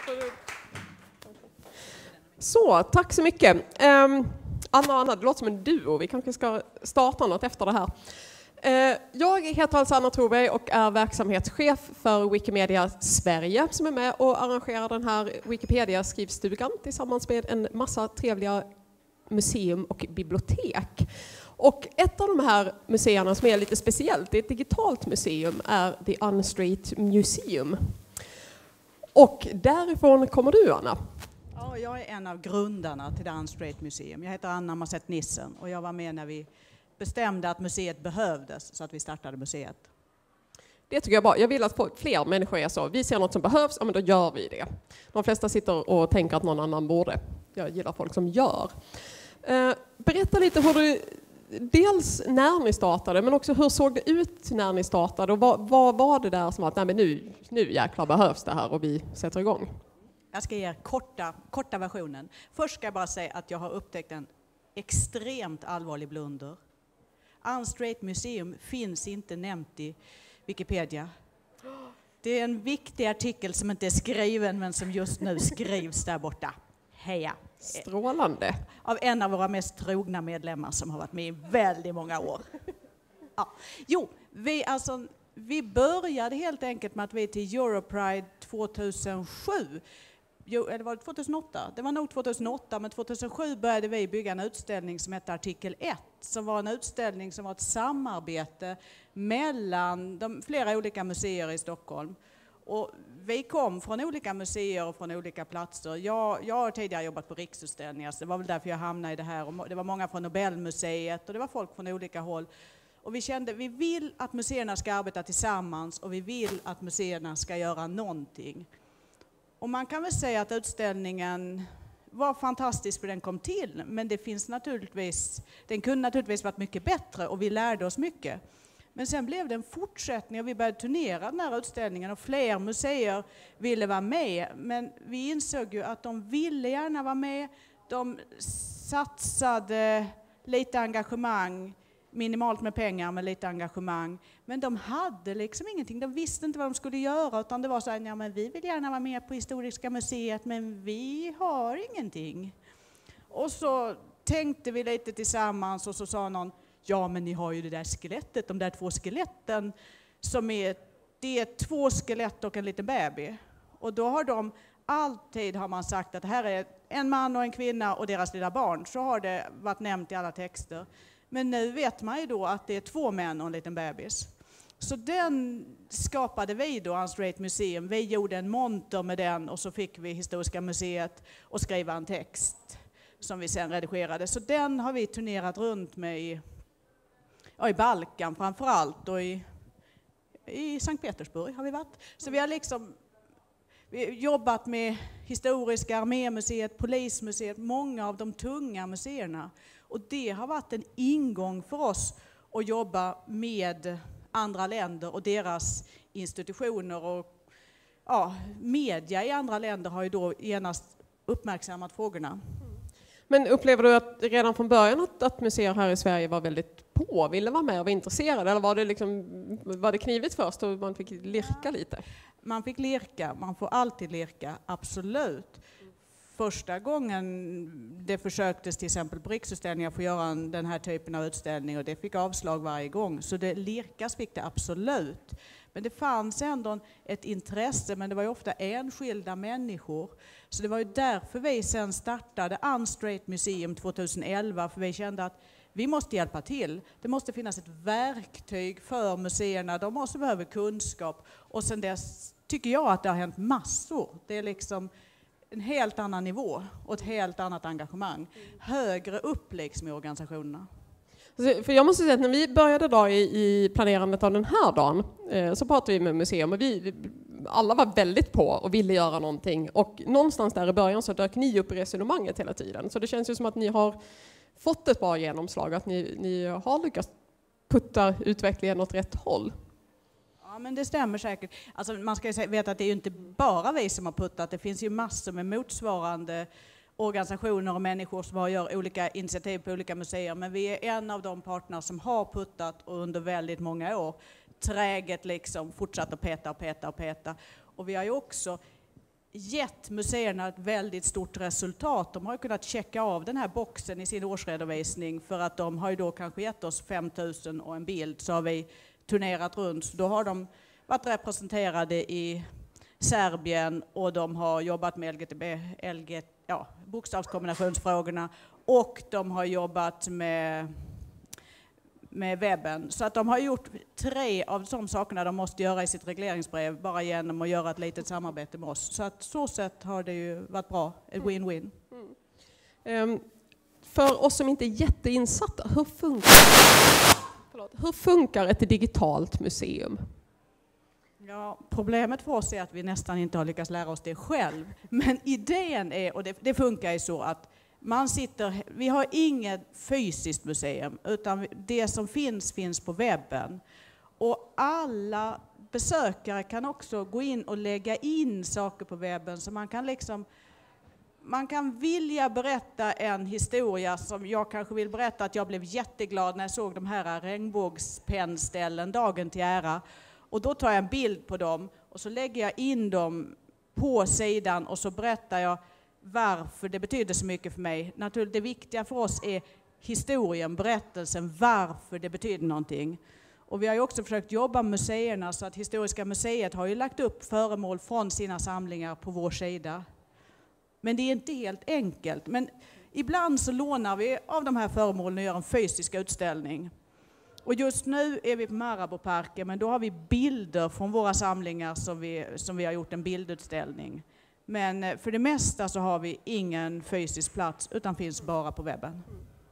Så, tack så mycket. Anna och Anna, det låter som en duo. Vi kanske ska starta något efter det här. Jag heter alltså Anna Troberg och är verksamhetschef för Wikimedia Sverige som är med och arrangerar den här Wikipedia-skrivstugan tillsammans med en massa trevliga museum och bibliotek. Och ett av de här museerna som är lite speciellt, det är ett digitalt museum, är The Unstraight Museum. Och därifrån kommer du, Anna. Ja, jag är en av grundarna till The Unstraight Museum. Jag heter Anna Masett Nissen och jag var med när vi bestämde att museet behövdes så att vi startade museet. Det tycker jag är bra. Jag vill att fler människor är så. Vi ser något som behövs, ja men då gör vi det. De flesta sitter och tänker att någon annan borde. Jag gillar folk som gör. Berätta lite hur du, dels när ni startade, men också hur såg det ut när ni startade? Och vad var det där som att nej, men nu jäklar behövs det här och vi sätter igång? Jag ska ge er korta versionen. Först ska jag bara säga att jag har upptäckt en extremt allvarlig blunder. Unstraight Museum finns inte nämnt i Wikipedia. Det är en viktig artikel som inte är skriven men som just nu skrivs där borta. Heja! Strålande! Av en av våra mest trogna medlemmar som har varit med i väldigt många år. Ja. Jo, vi började helt enkelt med att vi till Europride 2007. Eller var det 2008? Det var nog 2008, men 2007 började vi bygga en utställning som hette Artikel 1. Som var en utställning som var ett samarbete mellan flera olika museer i Stockholm. Och vi kom från olika museer och från olika platser. Jag har tidigare jobbat på Riksutställningar, så det var väl därför jag hamnade i det här. Och det var många från Nobelmuseet och det var folk från olika håll. Och vi kände, vi vill att museerna ska arbeta tillsammans och vi vill att museerna ska göra någonting. Och man kan väl säga att utställningen var fantastisk för den kom till, men den kunde naturligtvis varit mycket bättre och vi lärde oss mycket. Men sen blev det en fortsättning och vi började turnera den här utställningen och fler museer ville vara med. Men vi insåg ju att de ville gärna vara med, de satsade lite engagemang, minimalt med pengar men lite engagemang. Men de hade liksom ingenting, de visste inte vad de skulle göra utan det var så här, ja men vi vill gärna vara med på Historiska museet men vi har ingenting. Och så tänkte vi lite tillsammans och så sa någon, ja men ni har ju det där skelettet, de där 2 skeletten det är 2 skelett och en liten baby. Och då har alltid har man sagt att det här är en man och en kvinna och deras lilla barn. Så har det varit nämnt i alla texter. Men nu vet man ju då att det är 2 män och en liten bebis. Så den skapade vi då, Unstraight Museum. Vi gjorde en monter med den och så fick vi Historiska museet och skriva en text som vi sen redigerade. Så den har vi turnerat runt med i Balkan framförallt och i Sankt Petersburg har vi varit. Så vi har jobbat med Historiska Armémuseet, Polismuseet, många av de tunga museerna. Och det har varit en ingång för oss att jobba med andra länder och deras institutioner. Och media i andra länder har ju då genast uppmärksammat frågorna. Men upplever du att redan från början att museer här i Sverige var väldigt ville vara med och var intresserade? Eller var det knivigt först och man fick lirka lite? Man fick lirka, man får alltid lirka, absolut. Första gången det försöktes till exempel på Riksutställningar få göra den här typen av utställning och det fick avslag varje gång. Så det lirkas fick det absolut. Men det fanns ändå ett intresse, men det var ju ofta enskilda människor. Så det var ju därför vi sen startade Unstraight Museum 2011, för vi kände att vi måste hjälpa till. Det måste finnas ett verktyg för museerna. De måste behöva kunskap. Och sen dess tycker jag att det har hänt massor. Det är liksom en helt annan nivå och ett helt annat engagemang. Högre upp liksom i organisationerna. För jag måste säga att när vi började då i planerandet av den här dagen så pratade vi med museum och vi alla var väldigt på och ville göra någonting. Och någonstans där i början så dök ni upp i resonemanget hela tiden. Så det känns ju som att ni har fått ett bra genomslag, att ni har lyckats putta utvecklingen åt rätt håll. Ja, men det stämmer säkert. Alltså, man ska ju veta att det är ju inte bara vi som har puttat. Det finns ju massor med motsvarande organisationer och människor som gör olika initiativ på olika museer. Men vi är en av de partner som har puttat och under väldigt många år träget liksom fortsatt att peta. Och vi har ju också gett museerna ett väldigt stort resultat. De har ju kunnat checka av den här boxen i sin årsredovisning för att de har ju då kanske gett oss 5 000 och en bild, så har vi turnerat runt. Så då har de varit representerade i Serbien och de har jobbat med bokstavskombinationsfrågorna och de har jobbat med webben. Så att de har gjort 3 av de sakerna de måste göra i sitt regleringsbrev bara genom att göra ett litet samarbete med oss. Så att så sätt har det ju varit bra, ett win-win. För oss som inte är jätteinsatta, hur funkar ett digitalt museum? Ja, problemet för oss är att vi nästan inte har lyckats lära oss det själv. Men idén är, och det funkar ju så att vi har inget fysiskt museum, utan det som finns på webben. Och alla besökare kan också gå in och lägga in saker på webben, så man kan vilja berätta en historia som jag kanske vill berätta att jag blev jätteglad när jag såg de här regnbågspennställen dagen till ära. Och då tar jag en bild på dem och så lägger jag in dem på sidan och så berättar jag varför det betyder så mycket för mig. Naturligtvis det viktiga för oss är historien, berättelsen, varför det betyder någonting. Och vi har ju också försökt jobba med museerna, så att Historiska museet har ju lagt upp föremål från sina samlingar på vår sida. Men det är inte helt enkelt. Men ibland så lånar vi av de här föremålen och gör en fysisk utställning. Och just nu är vi på Marabouparken, men då har vi bilder från våra samlingar som vi har gjort en bildutställning. Men för det mesta så har vi ingen fysisk plats, utan finns bara på webben.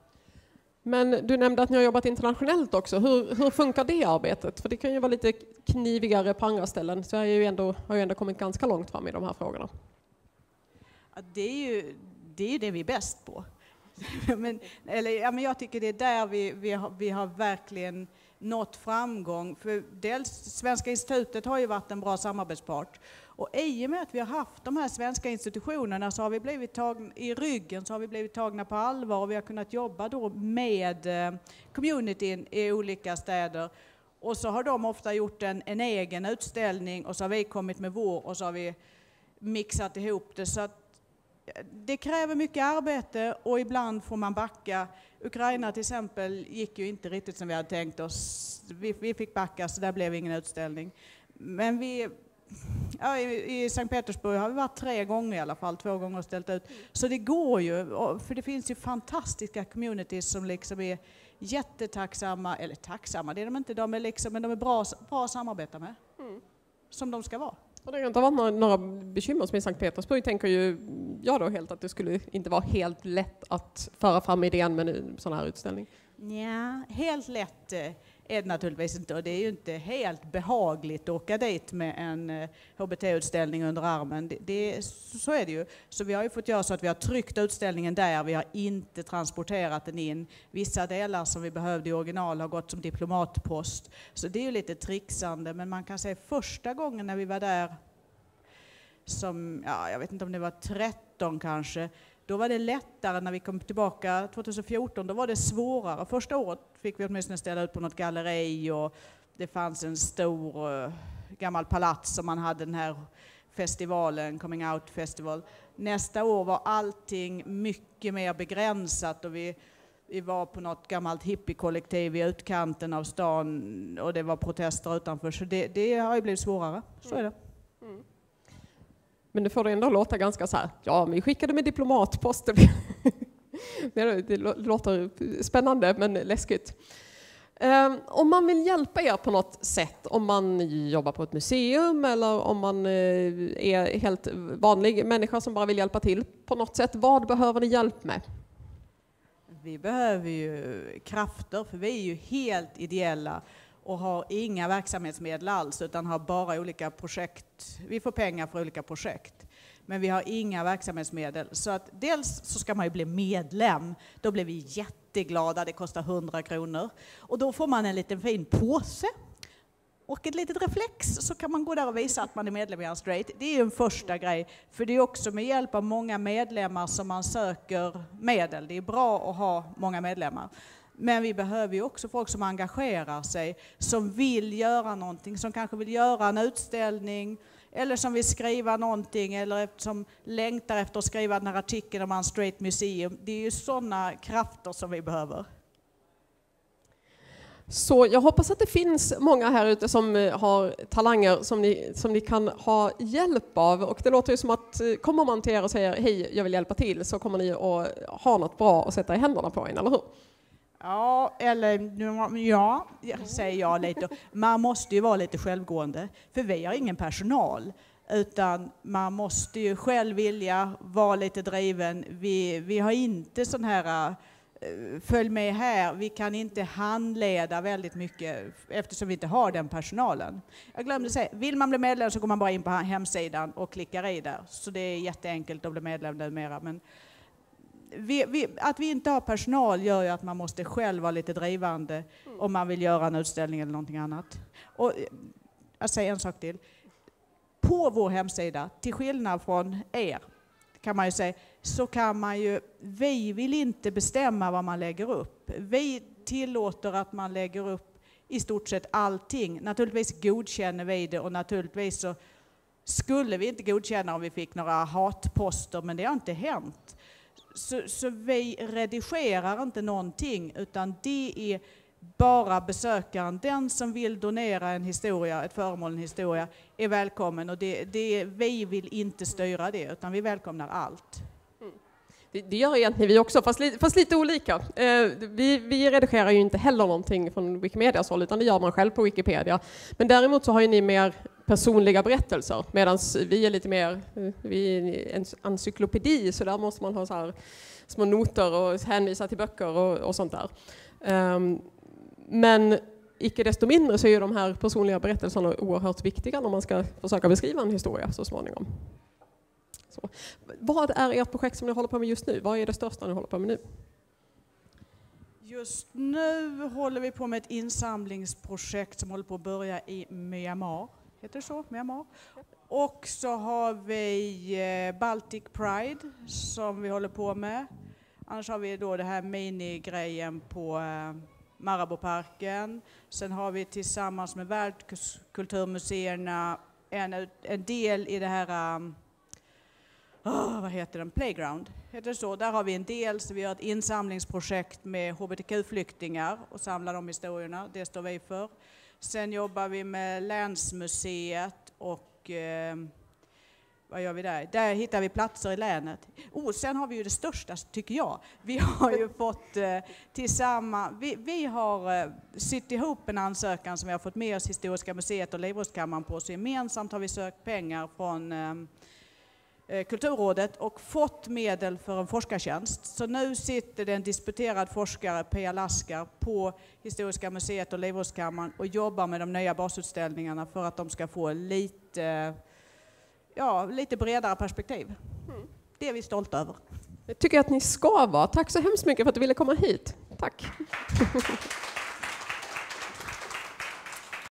Men du nämnde att ni har jobbat internationellt också. Hur funkar det arbetet? För det kan ju vara lite knivigare på andra ställen. Så jag har ju ändå kommit ganska långt fram i de här frågorna. Ja, det är ju det vi är bäst på. Men jag tycker det är där vi har verkligen nått framgång. För dels Svenska institutet har ju varit en bra samarbetspart. Och i och med att vi har haft de här svenska institutionerna så har vi blivit tagna i ryggen, så har vi blivit tagna på allvar och vi har kunnat jobba då med communityn i olika städer. Och så har de ofta gjort en egen utställning och så har vi kommit med vår och så har vi mixat ihop det. Så att det kräver mycket arbete och ibland får man backa. Ukraina till exempel gick ju inte riktigt som vi hade tänkt oss. Vi fick backa, så där blev ingen utställning. Men i Sankt Petersburg har vi varit 3 gånger i alla fall, 2 gånger ställt ut. Så det går ju, för det finns ju fantastiska communities som liksom är jättetacksamma, eller tacksamma, det är de inte, men de är bra att samarbeta med. Som de ska vara. Och det har inte varit några bekymmer som i Sankt Petersburg, tänker ju jag då helt att det skulle inte vara helt lätt att föra fram idén med en sån här utställning. Ja, helt lätt är det naturligtvis inte, och det är ju inte helt behagligt att åka dit med en HBT-utställning under armen. Så är det ju. Så vi har ju fått göra så att vi har tryckt utställningen där, vi har inte transporterat den in. Vissa delar som vi behövde i original har gått som diplomatpost. Så det är ju lite trixande, men man kan säga första gången när vi var där, jag vet inte om det var 13 kanske, då var det lättare. När vi kom tillbaka 2014, då var det svårare. Första året fick vi åtminstone ställa ut på något galleri och det fanns en stor gammal palats som man hade den här festivalen, Coming Out Festival. Nästa år var allting mycket mer begränsat och vi var på något gammalt hippiekollektiv i utkanten av stan och det var protester utanför. Så det har ju blivit svårare, så är det. Men det får det ändå låta ganska så här, ja, vi skickade med diplomatpost. Det låter spännande men läskigt. Om man vill hjälpa er på något sätt, om man jobbar på ett museum eller om man är helt vanlig människa som bara vill hjälpa till på något sätt, vad behöver ni hjälp med? Vi behöver ju krafter, för vi är ju helt ideella och har inga verksamhetsmedel alls, utan har bara olika projekt. Vi får pengar för olika projekt, men vi har inga verksamhetsmedel. Så att dels så ska man ju bli medlem. Då blir vi jätteglada, det kostar 100 kronor. Och då får man en liten fin påse och ett litet reflex, så kan man gå där och visa att man är medlem i Unstraight. Det är ju en första grej, för det är också med hjälp av många medlemmar som man söker medel. Det är bra att ha många medlemmar. Men vi behöver ju också folk som engagerar sig, som vill göra någonting, som kanske vill göra en utställning, eller som vill skriva någonting, eller som längtar efter att skriva den här artikeln om Straight Museum. Det är ju sådana krafter som vi behöver. Så jag hoppas att det finns många här ute som har talanger som ni kan ha hjälp av. Och det låter ju som att kommer man till er och säger hej, jag vill hjälpa till, så kommer ni att ha något bra att sätta i händerna på en, eller hur? Ja, säger jag lite. Man måste ju vara lite självgående, för vi har ingen personal. Utan man måste ju själv vilja vara lite driven. Vi har inte sån här följ med här. Vi kan inte handleda väldigt mycket eftersom vi inte har den personalen. Jag glömde säga, vill man bli medlem så går man bara in på hemsidan och klickar i där. Så det är jätteenkelt att bli medlem numera. Men att vi inte har personal gör ju att man måste själv vara lite drivande om man vill göra en utställning eller någonting annat. Och jag säger en sak till. På vår hemsida, till skillnad från er, kan man ju säga, så kan man ju, vi vill inte bestämma vad man lägger upp. Vi tillåter att man lägger upp i stort sett allting. Naturligtvis godkänner vi det, och naturligtvis så skulle vi inte godkänna om vi fick några hatposter, men det har inte hänt. Så vi redigerar inte någonting, utan det är bara besökaren. Den som vill donera en historia, ett föremål, en historia, är välkommen. Och vi vill inte styra det, utan vi välkomnar allt. Det gör egentligen vi också, fast lite olika. Vi redigerar ju inte heller någonting från Wikimedias håll, utan det gör man själv på Wikipedia. Men däremot så har ju ni mer personliga berättelser, medan vi är lite mer, vi är en encyklopedi, så där måste man ha så här små noter och hänvisa till böcker och sånt där. Men icke desto mindre så är ju de här personliga berättelserna oerhört viktiga när man ska försöka beskriva en historia så småningom. Så. Vad är ert projekt som ni håller på med just nu? Vad är det största ni håller på med nu? Just nu håller vi på med ett insamlingsprojekt som håller på att börja i Myanmar. Heter det så? Myanmar. Och så har vi Baltic Pride som vi håller på med. Annars har vi då det här minigrejen på Marabouparken. Sen har vi tillsammans med världskulturmuseerna en del i det här vad heter den? Playground. Heter det så? Där har vi en del, så vi har ett insamlingsprojekt med hbtq-flyktingar och samlar de historierna. Det står vi för. Sen jobbar vi med Länsmuseet och vad gör vi där? Där hittar vi platser i länet. Sen har vi ju det största, tycker jag. Vi har ju fått tillsammans, vi har sytt ihop en ansökan som vi har fått med oss Historiska museet och Livrustkammaren på. Så gemensamt har vi sökt pengar från Kulturrådet och fått medel för en forskartjänst. Så nu sitter det en disputerad forskare, Pia Laskar, på Historiska museet och Livrustkammaren och jobbar med de nya basutställningarna för att de ska få lite bredare perspektiv. Det är vi stolta över. Jag tycker att ni ska vara. Tack så hemskt mycket för att du ville komma hit. Tack.